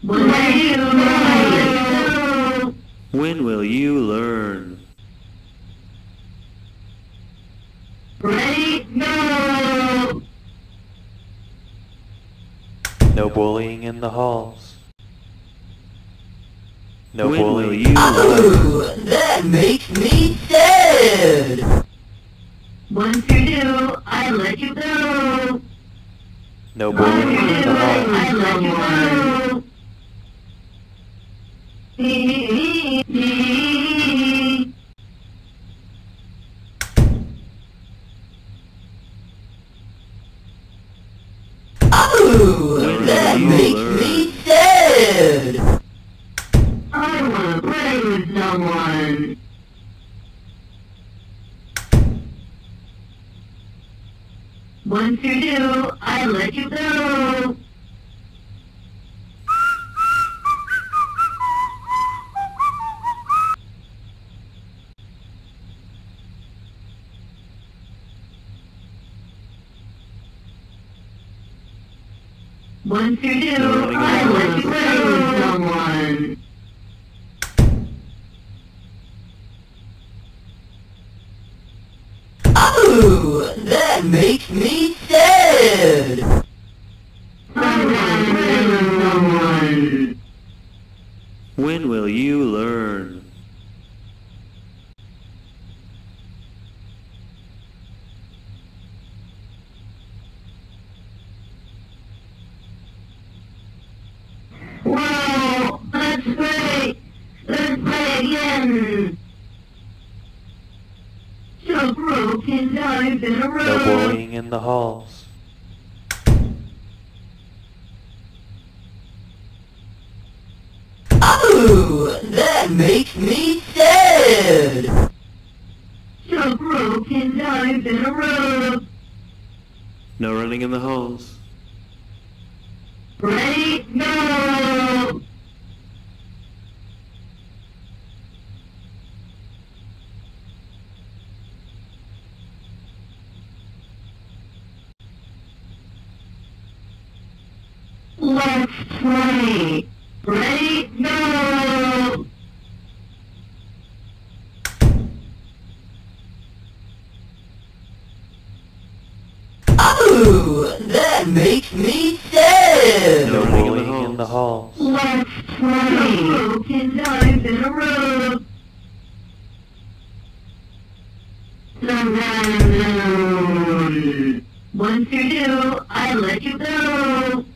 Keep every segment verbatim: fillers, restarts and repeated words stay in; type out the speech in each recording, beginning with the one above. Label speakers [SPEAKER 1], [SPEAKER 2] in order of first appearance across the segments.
[SPEAKER 1] When will you learn?
[SPEAKER 2] Ready? No!
[SPEAKER 3] No bullying in the halls. No
[SPEAKER 1] When will
[SPEAKER 3] bullying.
[SPEAKER 1] you learn?
[SPEAKER 2] Ooh, that makes me sad! Once you do, I let you go!
[SPEAKER 3] No
[SPEAKER 2] Once
[SPEAKER 3] bullying
[SPEAKER 2] you
[SPEAKER 3] in
[SPEAKER 2] do,
[SPEAKER 3] the halls.
[SPEAKER 2] I let you go! Ooh, that makes me sad! I wanna play with someone! Once you do, I let you go! Once you do, I let you play with someone! Ooh, that makes me sad! I wanna play with someone!
[SPEAKER 1] When will you learn?
[SPEAKER 2] Wow, that's great! Let's play again! So broken times in a row!
[SPEAKER 3] No bullying in the halls.
[SPEAKER 2] Ooh, that makes me sad! So broken times in a row!
[SPEAKER 1] No running in the halls.
[SPEAKER 2] Ready? No! Let's play! Ready? No! Ooh, that makes me sad!
[SPEAKER 3] No
[SPEAKER 1] No running in the
[SPEAKER 3] bullying in the halls.
[SPEAKER 2] Let's play! Broken times in a row! Surround! Once you do, I let you go!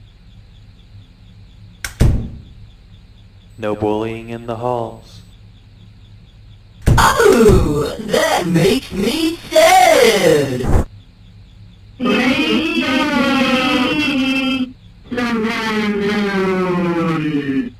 [SPEAKER 3] No bullying in the halls.
[SPEAKER 2] Ooh, that makes me sad! Ready? Surround!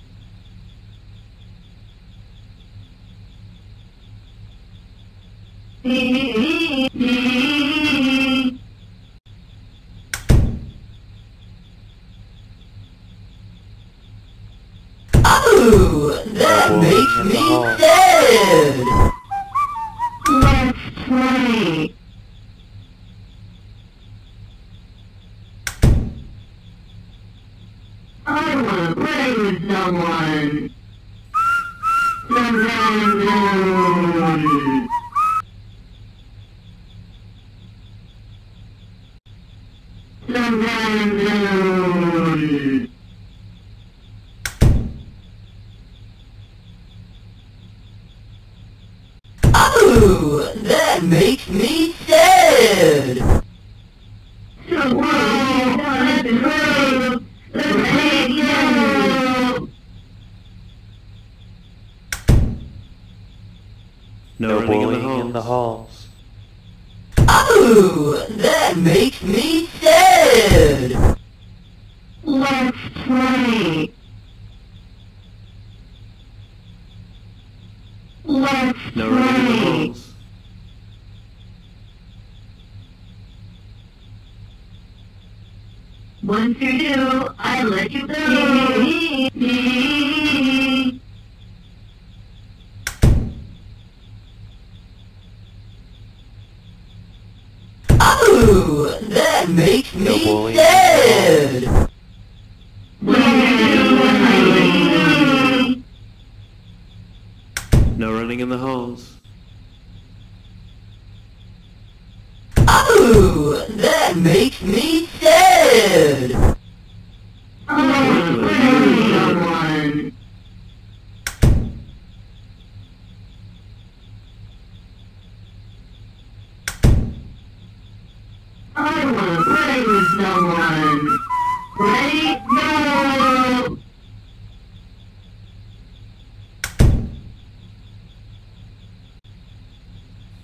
[SPEAKER 2] Ooh, that
[SPEAKER 3] No
[SPEAKER 2] makes
[SPEAKER 3] bullying in the
[SPEAKER 2] me
[SPEAKER 3] halls.
[SPEAKER 2] sad! Let's play! I wanna play with someone! Surround! Surround! Ooh, that makes me sad! So broken times in a row! Let's play again!
[SPEAKER 1] No,
[SPEAKER 3] No
[SPEAKER 1] running
[SPEAKER 3] bullying
[SPEAKER 1] in the halls.
[SPEAKER 2] Ooh, that makes me sad! Let's play! Let's
[SPEAKER 1] No running in the
[SPEAKER 2] play!
[SPEAKER 1] halls.
[SPEAKER 2] Once you do, I let you go! Ooh, that makes
[SPEAKER 3] No
[SPEAKER 2] me
[SPEAKER 3] bullying.
[SPEAKER 2] sad! When you do,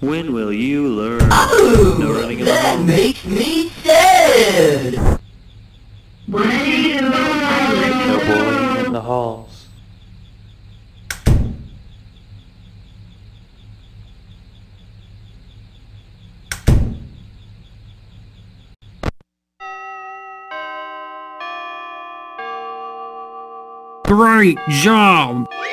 [SPEAKER 1] When will you learn?
[SPEAKER 2] Oh,
[SPEAKER 1] No running in the
[SPEAKER 2] that
[SPEAKER 1] halls.
[SPEAKER 2] makes me sad. One through two, I let you
[SPEAKER 3] No
[SPEAKER 2] know.
[SPEAKER 3] bullying in the halls.
[SPEAKER 4] Great job!